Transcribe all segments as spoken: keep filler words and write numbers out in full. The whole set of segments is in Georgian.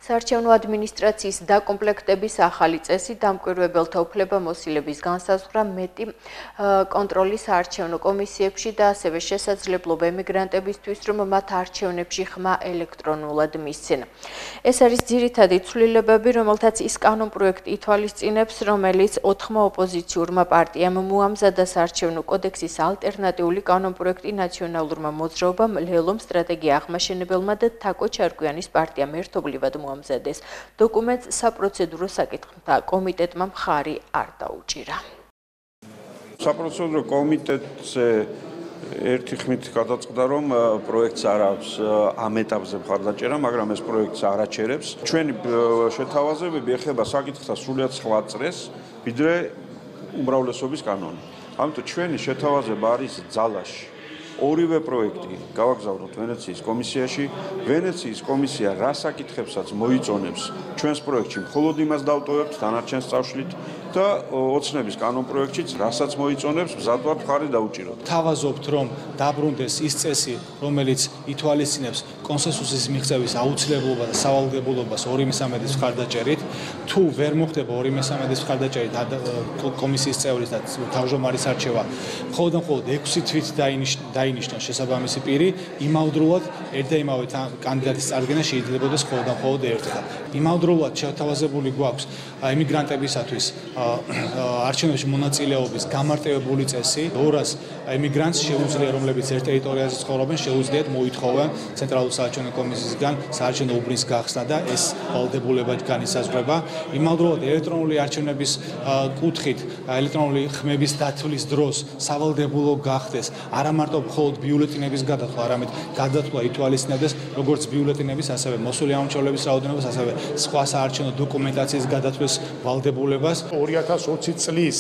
საარჩევნო ადმინისტრაციის დაკომპლექტების ახალი წესი დამკვირვებელთა უფლებამოსილების განსაზღვრა მეტი კონტროლის საარჩევნო კომისიებში და ასევე შესაძლებლობა ემიგრანტებისთვის, რომ მათ არჩევნებში ხმა ელექტრონულად მისცენ. ეს არის ძირითადი ცვლილებები, რომელთაც ის კანონპროექტი ითვალისწინებს, რომელიც ოთხმა ოპოზიციურმა პარტიამ მოამზადა საარჩევნო კოდექსის ალტერნატიული კანონპროექტი ნაციონალურმა მოძრაობამ, ლელომ, სტრატეგია აღმაშენებელმა და თაკო ჩარკვიანის პარტიამ ერთობლივად მოამზადეს. დოკუმენტს საპროცედურო საკითხთა კომიტეტმა მხარი არ დაუჭირა. საპროცედურო კომიტეტზე ერთი ხმით გადაწყდა, რომ პროექტს არ აქვს ამ ეტაპზე მხარდაჭერა, მაგრამ ეს პროექტს არ აჩერებს. ჩვენი შეთავაზებები ეხება საკითხთა სრულიად სხვა წრეს, ვიდრე უმრავლესობის კანონი. ამიტომ ჩვენი შეთავაზება არის ძალაში. ორივე პროექტი გავაგზავნოთ ვენეციის კომისიაში. ვენეციის კომისია რა საკითხებსაც მოიწონებს ჩვენს პროექტში, მხოლოდ იმას დავტოვებთ, დანარჩენს წავშლით და ოცნების კანონპროექტშიც რასაც მოიწონებს, მზად ვართ მხარი დაუჭიროთ. თავაზობთ, რომ დაბრუნდეს ის წესი, რომელიც ითვალისწინებს კონსენსუსის მიღწევის აუცილებლობა და სავალდებულობას ორი მესამედის მხარდაჭერით. თუ ვერ მოხდება ორი მესამედის მხარდაჭერით კომისიის წევრის და თავმჯდომარის არჩევა, მხოლოდ და მხოლოდ ექვსი თვით დაინიშნოს შესაბამისი პირი, იმავდროულად ერთ და იმავე კანდიდატის წარდგენა შეიძლებაოდეს მხოლოდ და მხოლოდ ერთხელ. იმავდროულად შეთავაზებული გვაქვს ემიგრანტებისათვის არჩევნებში მონაწილეობის გამარტივებული წესი. ორას ემიგრანტს შეუძლია, რომლებიც ერთ ტერიტორიაზე ცხოვრობენ, შეუძლიათ მოითხოვენ ცენტრალურ საარჩევნო კომისიისგან საარჩევნო უბნის გახსნა და ეს ვალდებულება განისაზღვრება. იმავდროულად ელექტრონული არჩევნების კუთხით, ელექტრონული ხმების დათვლის დროს სავალდებულო გახდეს არა მარტო მხოლოდ ბიულეტინების გადათვლა, არამედ გადათვლა ითვალისწინებდეს როგორც ბიულეტინების, ასევე მოსული ამომრჩევლების რაოდენობას, ასევე სხვა საარჩევნო დოკუმენტაციის გადათვლის ვალდებულებას. ორი ათას ოცი წლის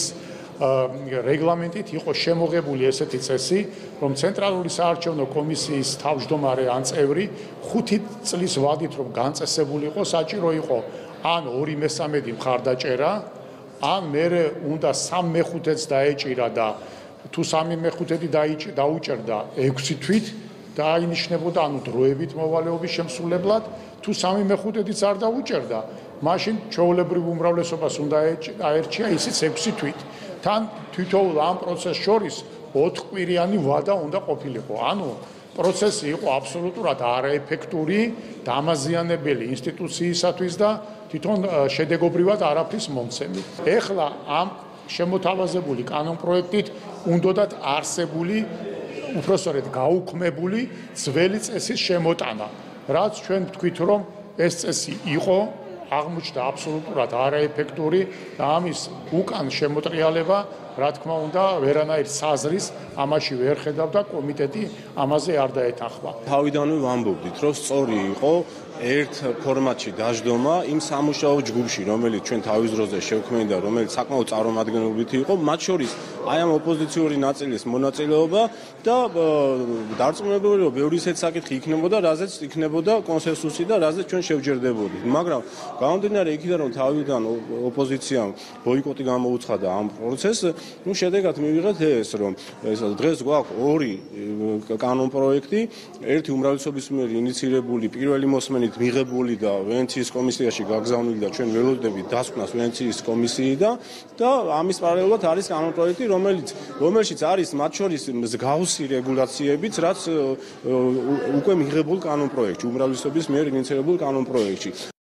რეგლამენტით იყო შემოღებული ესეთი წესი, რომ ცენტრალური საარჩევნო კომისიის თავმჯდომარე ან წევრი ხუთი წლის ვადით რომ განწესებული იყო, საჭირო იყო ან ორი მესამედი მხარდაჭერა, ან მერე უნდა სამ მეხუთედს დაეჭირა და თუ სამი მეხუთედი დაუჭერდა ექვსი თვით დაინიშნებოდა, ანუ დროებით მოვალეობის შემსრულებლად, თუ სამი მეხუთედიც არ დაუჭერდა, მაშინ ჩვეულებრივ უმრავლესობას უნდა აერჩია ისიც ექვსი თვით. თან თითოეულ ამ პროცესს შორის ოთხკვირიანი ვადა უნდა ყოფილიყო. ანუ პროცესი იყო აბსოლუტურად არაეფექტური, დამაზიანებელი ინსტიტუციისათვის და თვითონ შედეგობრივად არაფრის მომცემი. ეხლა ამ შემოთავაზებული კანონპროექტით უნდათ არსებული, უпроსორედ გაუქმებული ძველი წესის შემოტანა, რაც ჩვენ ვთქვით, რომ ეს წესი იყო, აღმოჩნდა აბსოლუტურად არაეფექტური და ამის უკან შემოტრიალება, რა თქმა უნდა, ვერანაირ საზრის ამაში ვერ ხედავდა კომიტეტი, ამაზე არ დაეთანხმა. თავიდანვე ვამბობდით, რომ სწორი იყო ერთ ფორმატში დაждდომა იმ სამუშაო ჯგუფში, რომელიც ჩვენ თავის დროზე შევქმნით და რომელიც საკმაოდ წარმომადგენლობითი იყო, მათ შორის აი ამ ოპოზიციური ნაწილის მონაწილეობა და დარწმუნებული რომ ბევრი ისეთი საკითხი იქნებოდა, რაზეც იქნებოდა კონსენსუსი და რაზეც ჩვენ შევჯერდებოდით. მაგრამ გამომდინარე იქიდან, რომ თავიდან ოპოზიციამ ბოიკოტი გამოუცხადა ამ პროცესს, ну შედეგად მივიღეთ ეს, რომ დღეს გვაქვს ორი კანონპროექტი, ერთი უმრავლესობის მიერ ინიცირებული პირველი მოსმენით მიღებული და ვენეციის კომისიაში გაგზავნილი და ჩვენ ველოდებით დასკვნას ვენეციის კომისიიდან და ამის პარალელურად არის კანონპროექტი, რომელიც რომელშიც არის მათ შორის მსგავსი რეგულაციებიც, რაც უკვე მიღებულ კანონპროექტში, უმრავლესობის მიერ ინიცირებულ კანონპროექტში.